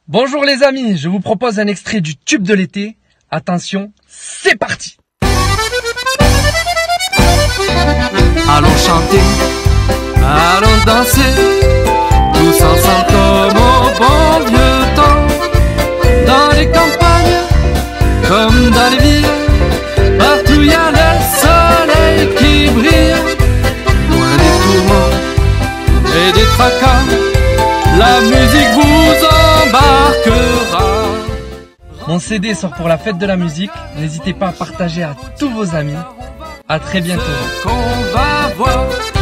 Bonjour les amis, je vous propose un extrait du tube de l'été. Attention, c'est parti. Allons chanter, allons danser, tous ensemble comme au bon vieux temps. Dans les campagnes, comme dans les villes, partout y a le soleil qui brille. Loin des tourments et des tracas, la musique vous embarquera. Mon CD sort pour la fête de la musique. N'hésitez pas à partager à tous vos amis. À très bientôt. Ce qu'on va voir.